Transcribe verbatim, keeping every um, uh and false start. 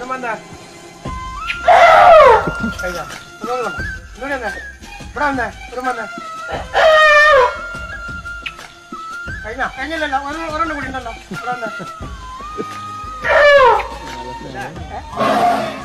ഒരു മന്ദ കഴിഞ്ഞ ഇവിടെ വന്നേ ഇവിടെ വന്നേ ഒരു മന്ദ കഴിഞ്ഞ കഴിഞ്ഞില്ലല്ലോ ഒരെണ്ണം കൂടി ഉണ്ടല്ലോ ഇവിടെ വന്നേ